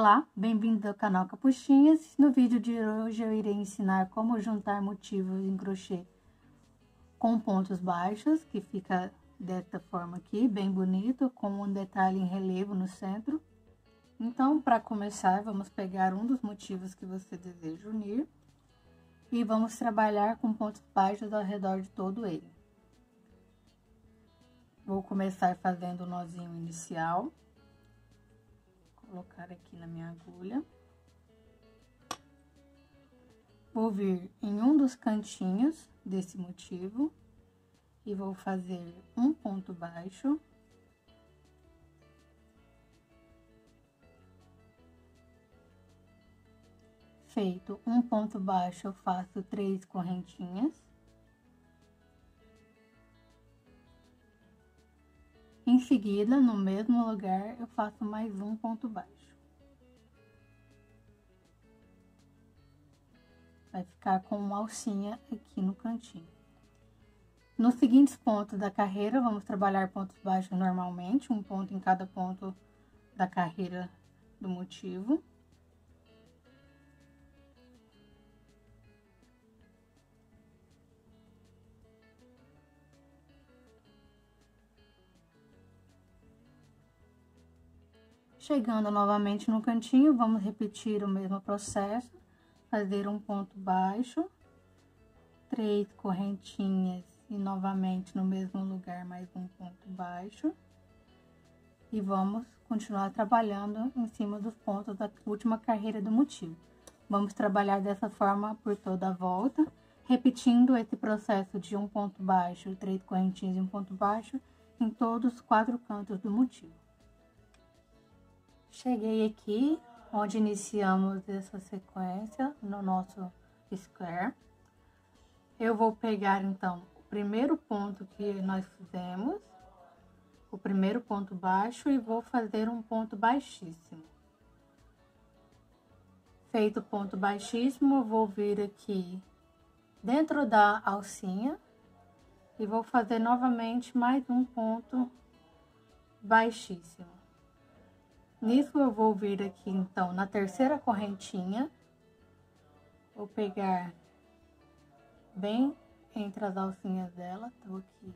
Olá, bem-vindo ao canal Capuchinhas. No vídeo de hoje eu irei ensinar como juntar motivos em crochê com pontos baixos, que fica desta forma aqui, bem bonito, com um detalhe em relevo no centro. Então, para começar, vamos pegar um dos motivos que você deseja unir e vamos trabalhar com pontos baixos ao redor de todo ele. Vou começar fazendo o nozinho inicial. Colocar aqui na minha agulha. Vou vir em um dos cantinhos desse motivo e vou fazer um ponto baixo. Feito um ponto baixo, eu faço 3 correntinhas. Em seguida, no mesmo lugar, eu faço mais um ponto baixo. Vai ficar com uma alcinha aqui no cantinho. Nos seguintes pontos da carreira, vamos trabalhar pontos baixos normalmente, um ponto em cada ponto da carreira do motivo. Chegando novamente no cantinho, vamos repetir o mesmo processo, fazer um ponto baixo, 3 correntinhas e novamente no mesmo lugar mais um ponto baixo. E vamos continuar trabalhando em cima dos pontos da última carreira do motivo. Vamos trabalhar dessa forma por toda a volta, repetindo esse processo de um ponto baixo, 3 correntinhas e um ponto baixo em todos os 4 cantos do motivo. Cheguei aqui, onde iniciamos essa sequência no nosso square. Eu vou pegar, então, o primeiro ponto que nós fizemos, o primeiro ponto baixo, e vou fazer um ponto baixíssimo. Feito o ponto baixíssimo, eu vou vir aqui dentro da alcinha e vou fazer novamente mais um ponto baixíssimo. Nisso, eu vou vir aqui, então, na terceira correntinha, vou pegar bem entre as alcinhas dela, tô aqui,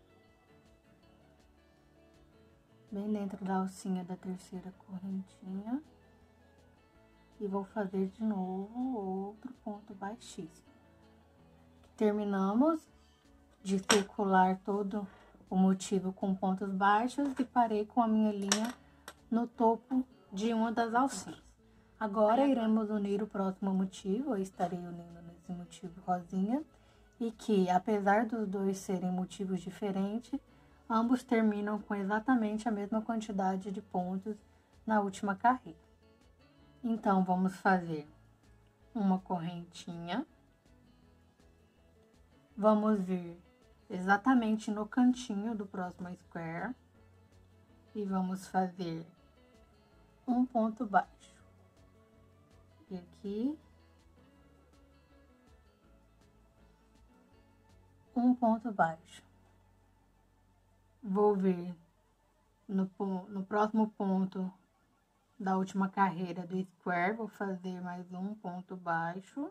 bem dentro da alcinha da terceira correntinha, e vou fazer de novo outro ponto baixíssimo. Terminamos de circular todo o motivo com pontos baixos e parei com a minha linha no topo de uma das alcinhas. Agora, iremos unir o próximo motivo, eu estarei unindo nesse motivo rosinha, e que, apesar dos dois serem motivos diferentes, ambos terminam com exatamente a mesma quantidade de pontos na última carreira. Então, vamos fazer uma correntinha, vamos vir exatamente no cantinho do próximo square, e vamos fazer um ponto baixo. E aqui, um ponto baixo. Vou vir no próximo ponto da última carreira do square, vou fazer mais um ponto baixo.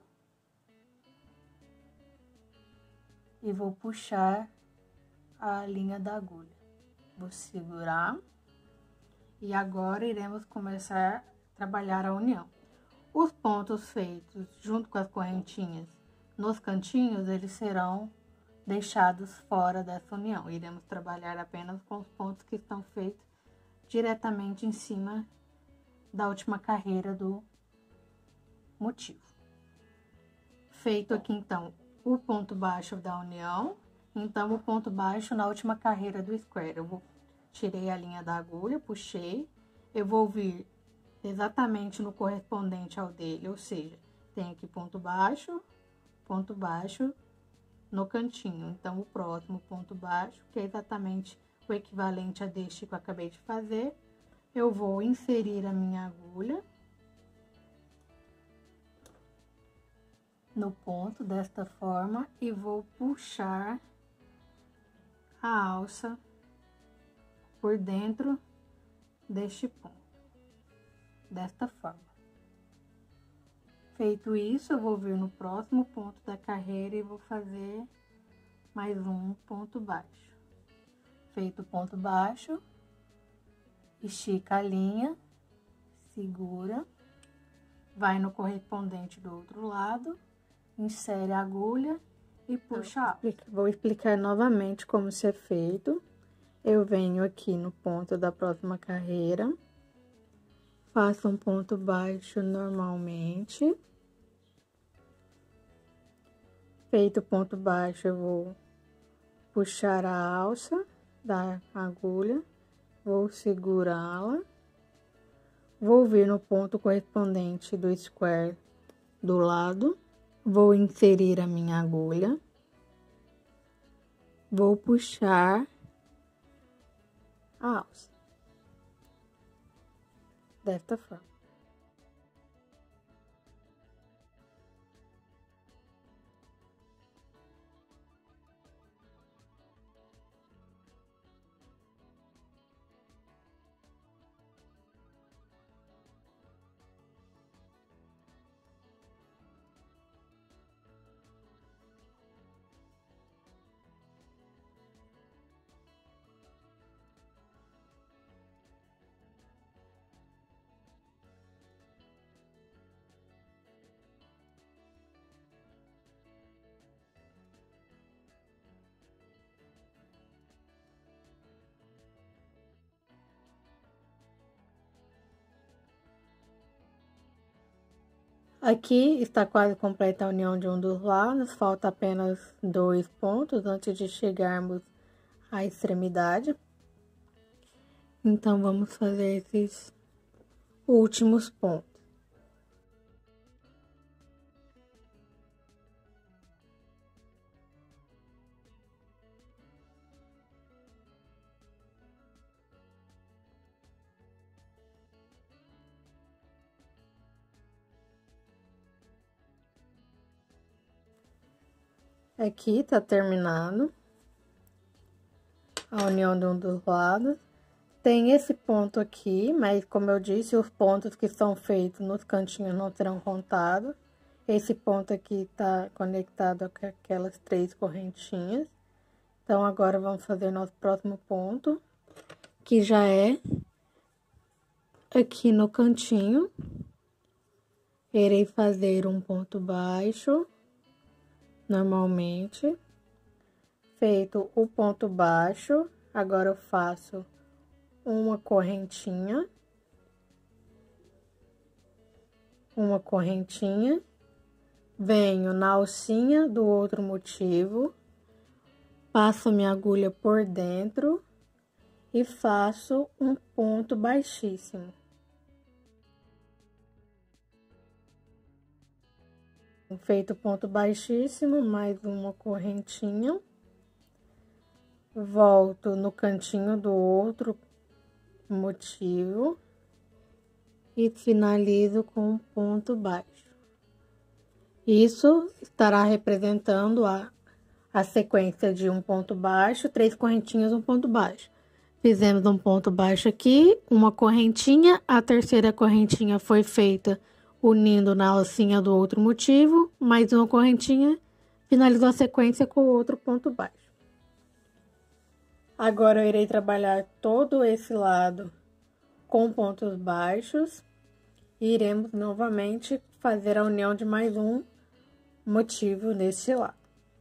E vou puxar a linha da agulha. Vou segurar. E agora, iremos começar a trabalhar a união. Os pontos feitos junto com as correntinhas nos cantinhos, eles serão deixados fora dessa união. Iremos trabalhar apenas com os pontos que estão feitos diretamente em cima da última carreira do motivo. Feito aqui, então, o ponto baixo da união, então, o ponto baixo na última carreira do square. Tirei a linha da agulha, puxei, eu vou vir exatamente no correspondente ao dele, ou seja, tem aqui ponto baixo no cantinho. Então, o próximo ponto baixo, que é exatamente o equivalente a deste que eu acabei de fazer, eu vou inserir a minha agulha no ponto desta forma e vou puxar a alça por dentro deste ponto. desta forma. Feito isso, eu vou vir no próximo ponto da carreira e vou fazer mais um ponto baixo. Feito o ponto baixo, estica a linha, segura, vai no correspondente do outro lado, insere a agulha e puxa alça. Vou explicar novamente como isso é feito. Eu venho aqui no ponto da próxima carreira, faço um ponto baixo normalmente. Feito o ponto baixo, eu vou puxar a alça da agulha, vou segurá-la, vou vir no ponto correspondente do square do lado, vou inserir a minha agulha, vou puxar a alça desta forma. Aqui está quase completa a união de um dos lados, falta apenas 2 pontos antes de chegarmos à extremidade. Então, vamos fazer esses últimos pontos. Aqui tá terminado a união de um dos lados. Tem esse ponto aqui, mas como eu disse, os pontos que são feitos nos cantinhos não serão contados. Esse ponto aqui tá conectado com aquelas 3 correntinhas. Então, agora vamos fazer nosso próximo ponto, que já é aqui no cantinho. Irei fazer um ponto baixo, normalmente. Feito o ponto baixo, agora eu faço uma correntinha, venho na alcinha do outro motivo, passo minha agulha por dentro e faço um ponto baixíssimo. Feito o ponto baixíssimo, mais uma correntinha, volto no cantinho do outro motivo e finalizo com um ponto baixo. Isso estará representando a sequência de um ponto baixo, 3 correntinhas, um ponto baixo. Fizemos um ponto baixo aqui, uma correntinha, a terceira correntinha foi feita unindo na alcinha do outro motivo, mais uma correntinha, finalizou a sequência com outro ponto baixo. Agora, eu irei trabalhar todo esse lado com pontos baixos e iremos novamente fazer a união de mais um motivo neste lado.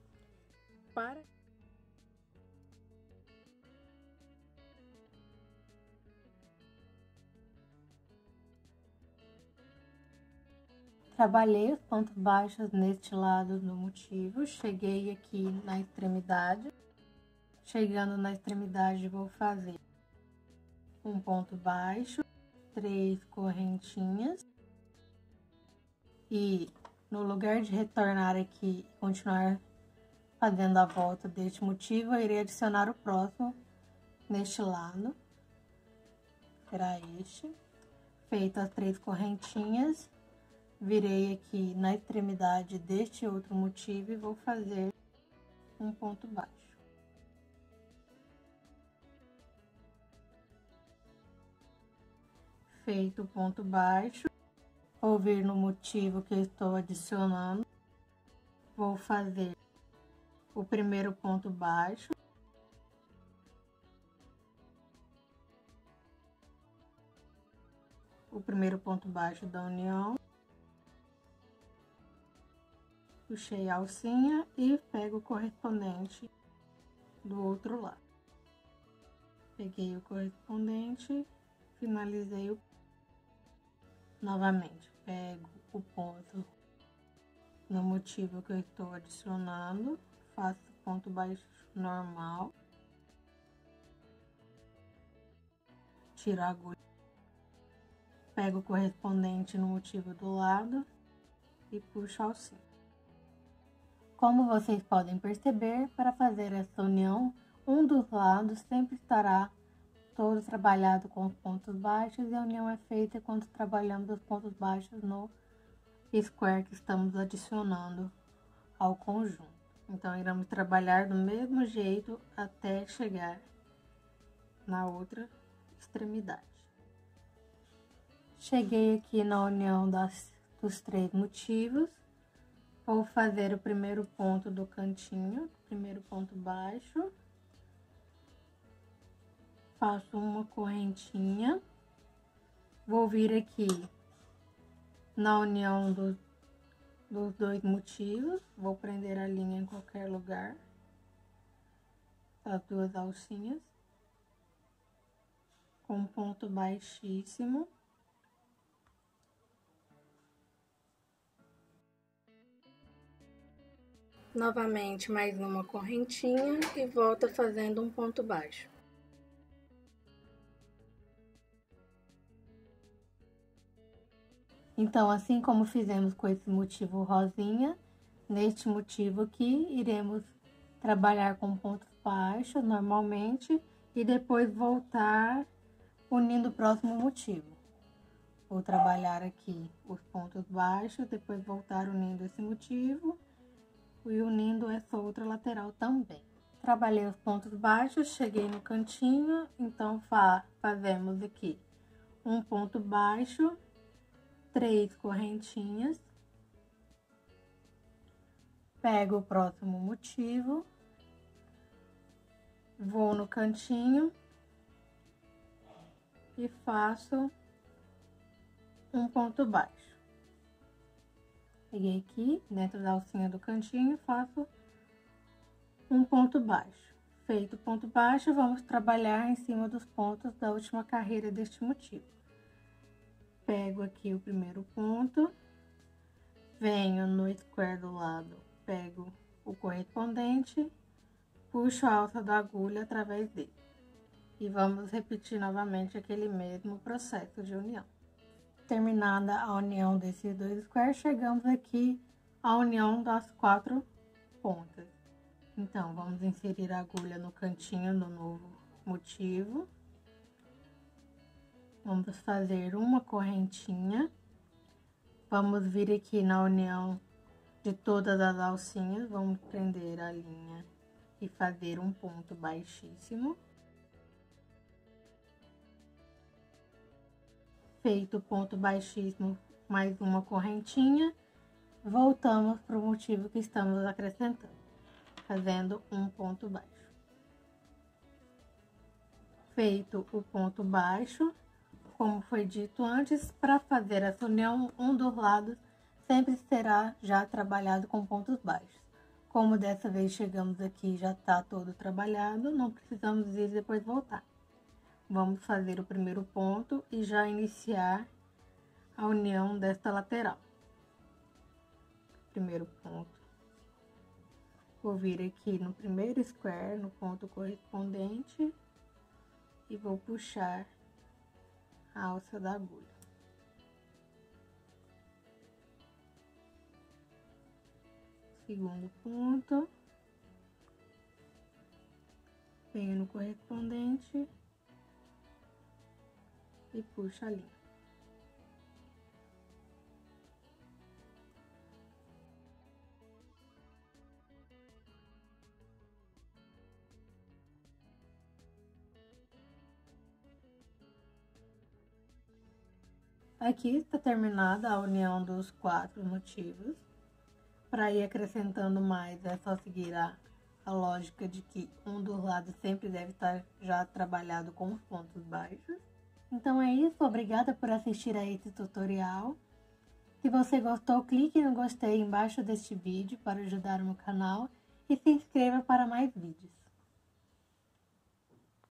Trabalhei os pontos baixos neste lado do motivo, cheguei aqui na extremidade. Chegando na extremidade, vou fazer um ponto baixo, 3 correntinhas. E no lugar de retornar aqui e continuar fazendo a volta deste motivo, eu irei adicionar o próximo neste lado. Será este. Feito as 3 correntinhas, virei aqui na extremidade deste outro motivo e vou fazer um ponto baixo. Feito o ponto baixo, vou vir no motivo que eu estou adicionando, vou fazer o primeiro ponto baixo, o primeiro ponto baixo da união, puxei a alcinha e pego o correspondente do outro lado. Peguei o correspondente, finalizei novamente, pego o ponto no motivo que eu estou adicionando, faço ponto baixo normal, tiro a agulha, pego o correspondente no motivo do lado e puxo a alcinha. Como vocês podem perceber, para fazer essa união, um dos lados sempre estará todo trabalhado com os pontos baixos e a união é feita quando trabalhamos os pontos baixos no square que estamos adicionando ao conjunto. Então, iremos trabalhar do mesmo jeito até chegar na outra extremidade. Cheguei aqui na união dos 3 motivos. Vou fazer o primeiro ponto do cantinho, primeiro ponto baixo. Faço uma correntinha. Vou vir aqui na união dos 2 motivos. Vou prender a linha em qualquer lugar. As 2 alcinhas. Com um ponto baixíssimo. Novamente, mais uma correntinha e volta fazendo um ponto baixo. Então, assim como fizemos com esse motivo rosinha, neste motivo aqui, iremos trabalhar com pontos baixos normalmente e depois voltar unindo o próximo motivo. Vou trabalhar aqui os pontos baixos, depois voltar unindo esse motivo e unindo essa outra lateral também. Trabalhei os pontos baixos, cheguei no cantinho, então fazemos aqui um ponto baixo, 3 correntinhas, pego o próximo motivo, vou no cantinho e faço um ponto baixo. Peguei aqui, dentro da alcinha do cantinho, faço um ponto baixo. Feito o ponto baixo, vamos trabalhar em cima dos pontos da última carreira deste motivo. Pego aqui o primeiro ponto, venho no square do lado, pego o correspondente, puxo a alça da agulha através dele. E vamos repetir novamente aquele mesmo processo de união. Terminada a união desses 2 squares, chegamos aqui à união das 4 pontas. Então, vamos inserir a agulha no cantinho do novo motivo. Vamos fazer uma correntinha. Vamos vir aqui na união de todas as alcinhas, vamos prender a linha e fazer um ponto baixíssimo. Feito o ponto baixíssimo, mais uma correntinha, voltamos para o motivo que estamos acrescentando, fazendo um ponto baixo. Feito o ponto baixo, como foi dito antes, para fazer essa união, um dos lados sempre será já trabalhado com pontos baixos. Como dessa vez chegamos aqui já está todo trabalhado, não precisamos ir depois voltar. Vamos fazer o primeiro ponto e já iniciar a união desta lateral. Primeiro ponto. Vou vir aqui no primeiro square, no ponto correspondente, e vou puxar a alça da agulha. Segundo ponto. Venho no correspondente e puxo a linha. Aqui está terminada a união dos 4 motivos. Para ir acrescentando mais, é só seguir a lógica de que um dos lados sempre deve estar já trabalhado com os pontos baixos. Então é isso, obrigada por assistir a esse tutorial. Se você gostou, clique no gostei embaixo deste vídeo para ajudar o meu canal e se inscreva para mais vídeos.